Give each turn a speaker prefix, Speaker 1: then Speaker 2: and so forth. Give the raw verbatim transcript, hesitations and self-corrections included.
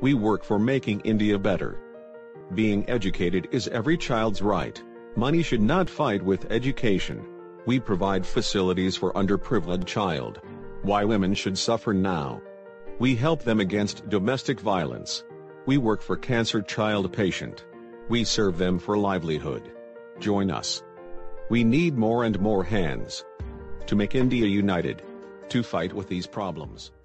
Speaker 1: We work for making India better. Being educated is every child's right. Money should not fight with education. We provide facilities for underprivileged child. Why women should suffer now. We help them against domestic violence. We work for cancer child patient. We serve them for livelihood. Join us. We need more and more hands to make India united, to fight with these problems.